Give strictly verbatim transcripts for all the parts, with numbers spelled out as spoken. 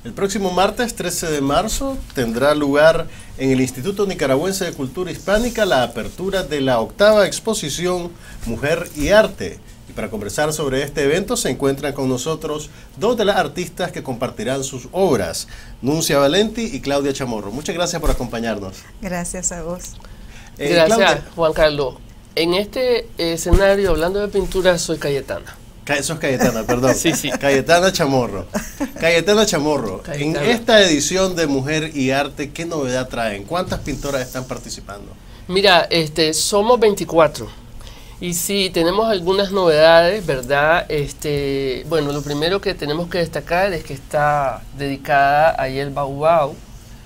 El próximo martes trece de marzo tendrá lugar en el Instituto Nicaragüense de Cultura Hispánica la apertura de la octava exposición Mujer y Arte. Y para conversar sobre este evento se encuentran con nosotros dos de las artistas que compartirán sus obras, Nuncia Valenti y Claudia Chamorro. Muchas gracias por acompañarnos. Gracias a vos. Eh, gracias, Claudia. Juan Carlos. En este escenario, hablando de pintura, soy Cayetana. Sos Cayetana, perdón. Sí, sí. Cayetana Chamorro. Cayetana Chamorro, Cayetana. En esta edición de Mujer y Arte, ¿qué novedad traen? ¿Cuántas pintoras están participando? Mira, este, somos veinticuatro. Y sí, tenemos algunas novedades, ¿verdad? Este, bueno, lo primero que tenemos que destacar es que está dedicada a Yelva Ubao,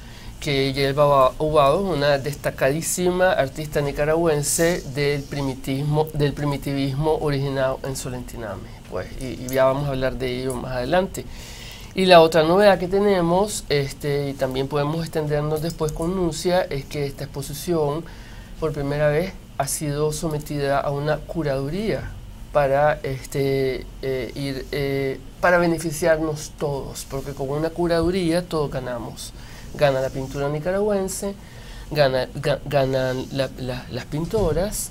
que Yelva Ubao es una destacadísima artista nicaragüense del primitivismo, del primitivismo originado en Solentiname, pues, y, y ya vamos a hablar de ello más adelante. Y la otra novedad que tenemos, este, y también podemos extendernos después con Nuncia, es que esta exposición por primera vez ha sido sometida a una curaduría para este, eh, ir, eh, para beneficiarnos todos, porque con una curaduría todos ganamos. Gana la pintura nicaragüense, gana, ga, ganan la, la, las pintoras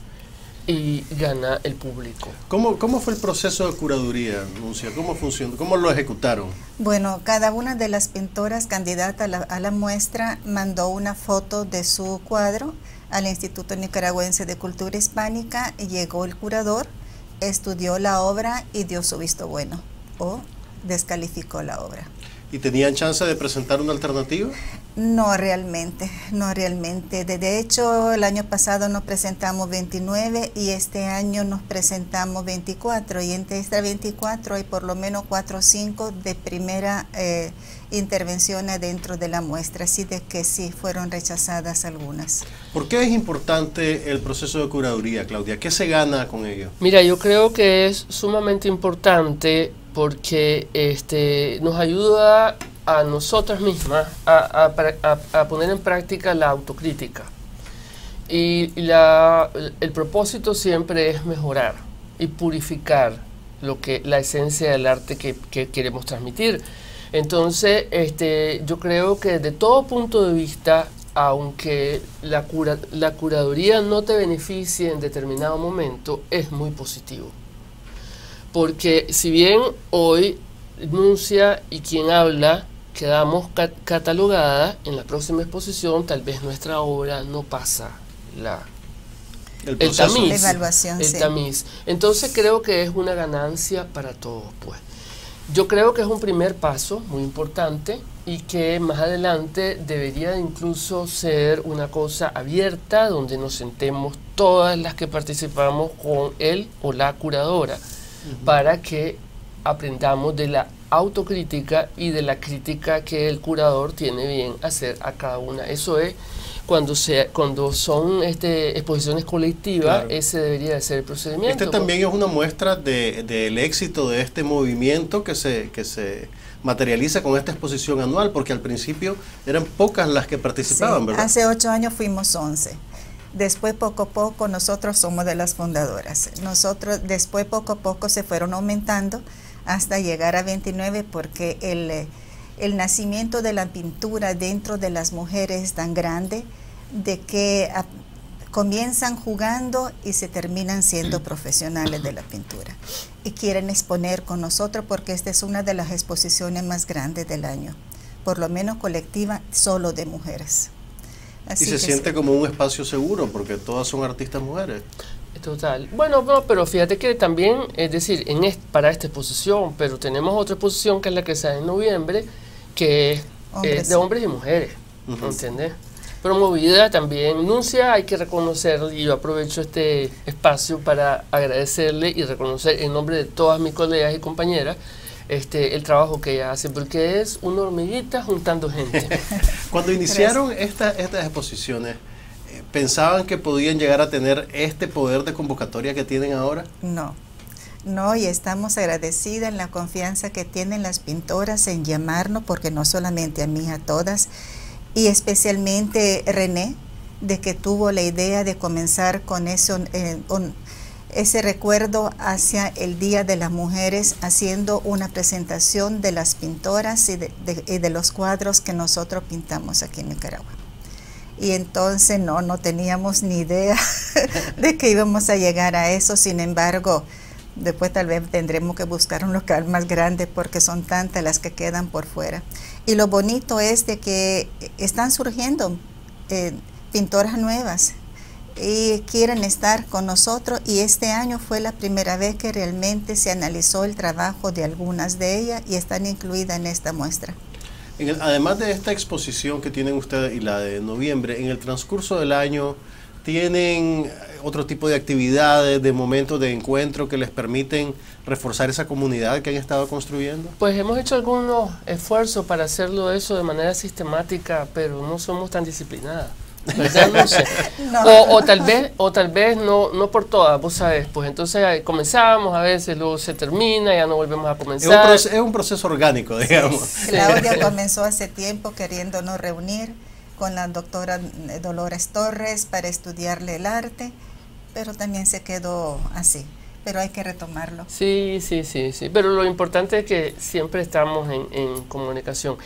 y gana el público. ¿Cómo, cómo fue el proceso de curaduría, Nuncia? ¿Cómo funcionó? ¿Cómo lo ejecutaron? Bueno, cada una de las pintoras candidata a la, a la muestra mandó una foto de su cuadro al Instituto Nicaragüense de Cultura Hispánica y llegó el curador, estudió la obra y dio su visto bueno o descalificó la obra. ¿Y tenían chance de presentar una alternativa? No realmente, no realmente. De, de hecho, el año pasado nos presentamos veintinueve y este año nos presentamos veinticuatro. Y entre estas veinticuatro hay por lo menos cuatro o cinco de primera eh, intervención dentro de la muestra, así de que sí, fueron rechazadas algunas. ¿Por qué es importante el proceso de curaduría, Claudia? ¿Qué se gana con ello? Mira, yo creo que es sumamente importante porque este, nos ayuda a nosotras mismas a, a, a, a poner en práctica la autocrítica. Y la, el propósito siempre es mejorar y purificar lo que, la esencia del arte que, que queremos transmitir. Entonces, este, yo creo que de todo punto de vista, aunque la, cura, la curaduría no te beneficie en determinado momento, es muy positivo. Porque si bien hoy Nuncia y quien habla quedamos cat catalogadas, en la próxima exposición tal vez nuestra obra no pasa la, el, el tamiz. La evaluación, el sí. tamiz. Entonces creo que es una ganancia para todos, pues. Yo creo que es un primer paso muy importante y que más adelante debería incluso ser una cosa abierta donde nos sentemos todas las que participamos con él o la curadora, uh-huh, para que aprendamos de la autocrítica y de la crítica que el curador tiene bien hacer a cada una. Eso es cuando se cuando son este, exposiciones colectivas, claro, ese debería de ser el procedimiento. Este también es una muestra de, del éxito de este movimiento que se, que se materializa con esta exposición anual, porque al principio eran pocas las que participaban, sí, ¿verdad? Hace ocho años fuimos once. Después, poco a poco, nosotros somos de las fundadoras. Nosotros, después, poco a poco, se fueron aumentando hasta llegar a veintinueve, porque el, el nacimiento de la pintura dentro de las mujeres es tan grande de que a, comienzan jugando y se terminan siendo profesionales de la pintura. Y quieren exponer con nosotros porque esta es una de las exposiciones más grandes del año, por lo menos colectiva, solo de mujeres. Así y se siente sí, como un espacio seguro porque todas son artistas mujeres. Total. Bueno, no, pero fíjate que también, es decir, en este, para esta exposición, pero tenemos otra exposición que es la que sale en noviembre, que es eh, de hombres y mujeres, uh-huh, ¿entiendes? Promovida también. Nuncia, hay que reconocer, y yo aprovecho este espacio para agradecerle y reconocer en nombre de todas mis colegas y compañeras este, el trabajo que ella hace, porque es una hormiguita juntando gente. Cuando iniciaron esta, estas exposiciones, ¿pensaban que podían llegar a tener este poder de convocatoria que tienen ahora? No, no, y estamos agradecidas en la confianza que tienen las pintoras en llamarnos, porque no solamente a mí, a todas, y especialmente René, de que tuvo la idea de comenzar con eso, eh, un, ese recuerdo hacia el Día de las Mujeres, haciendo una presentación de las pintoras y de, de, y de los cuadros que nosotros pintamos aquí en Nicaragua. Y entonces no, no teníamos ni idea de que íbamos a llegar a eso. Sin embargo, después tal vez tendremos que buscar un local más grande porque son tantas las que quedan por fuera. Y lo bonito es de que están surgiendo eh, pintoras nuevas y quieren estar con nosotros, y este año fue la primera vez que realmente se analizó el trabajo de algunas de ellas y están incluidas en esta muestra. En el, además de esta exposición que tienen ustedes y la de noviembre, en el transcurso del año, ¿tienen otro tipo de actividades, de momentos de encuentro que les permiten reforzar esa comunidad que han estado construyendo? Pues hemos hecho algunos esfuerzos para hacerlo eso de manera sistemática, pero no somos tan disciplinadas, ¿verdad? No sé. No. O, o tal vez, o tal vez no, no por todas, vos sabés, pues entonces comenzamos, a veces luego se termina, ya no volvemos a comenzar. Es un proceso, es un proceso orgánico, digamos. Sí. Claudia comenzó hace tiempo queriéndonos reunir con la doctora Dolores Torres para estudiarle el arte, pero también se quedó así, pero hay que retomarlo. Sí, sí, sí, sí, pero lo importante es que siempre estamos en, en comunicación.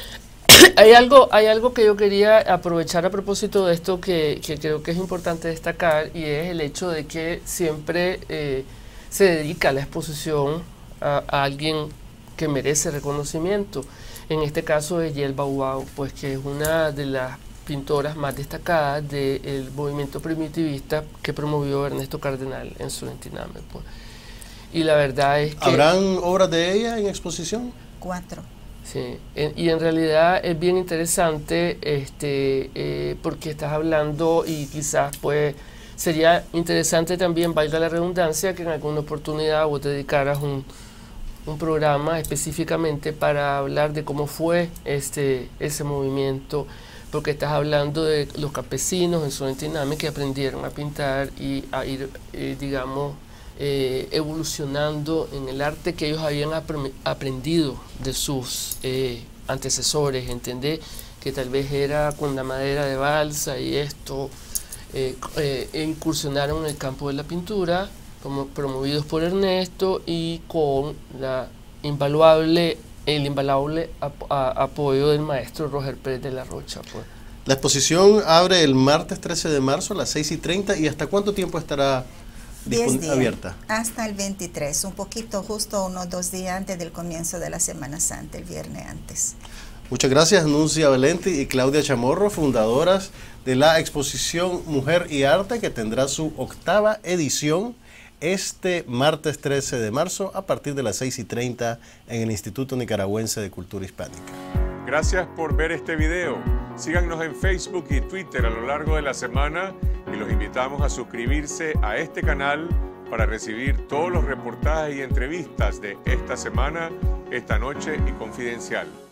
Hay algo, hay algo que yo quería aprovechar a propósito de esto que, que creo que es importante destacar, y es el hecho de que siempre eh, se dedica la exposición a, a alguien que merece reconocimiento. En este caso es Yelva Ubao, pues que es una de las pintoras más destacadas del movimiento primitivista que promovió Ernesto Cardenal en Suriname, pues. Y la verdad es que... ¿Habrán obras de ella en exposición? Cuatro. Sí, en, y en realidad es bien interesante este, eh, porque estás hablando, y quizás pues sería interesante también, valga la redundancia, que en alguna oportunidad vos te dedicaras un, un programa específicamente para hablar de cómo fue este, ese movimiento, porque estás hablando de los campesinos en Suriname que aprendieron a pintar y a ir, eh, digamos, Eh, evolucionando en el arte que ellos habían ap aprendido de sus eh, antecesores, entender que tal vez era con la madera de balsa y esto, eh, eh, incursionaron en el campo de la pintura, como promovidos por Ernesto y con la invaluable, el invaluable ap a apoyo del maestro Roger Pérez de la Rocha, pues. La exposición abre el martes trece de marzo a las seis y treinta, ¿y hasta cuánto tiempo estará diez días, abierta? Hasta el veintitrés, un poquito, justo unos dos días antes del comienzo de la Semana Santa, el viernes antes. Muchas gracias, Nuncia Valenti y Claudia Chamorro, fundadoras de la exposición Mujer y Arte, que tendrá su octava edición este martes trece de marzo a partir de las seis y treinta en el Instituto Nicaragüense de Cultura Hispánica. Gracias por ver este video. Síganos en Facebook y Twitter a lo largo de la semana y los invitamos a suscribirse a este canal para recibir todos los reportajes y entrevistas de esta semana, esta noche y Confidencial.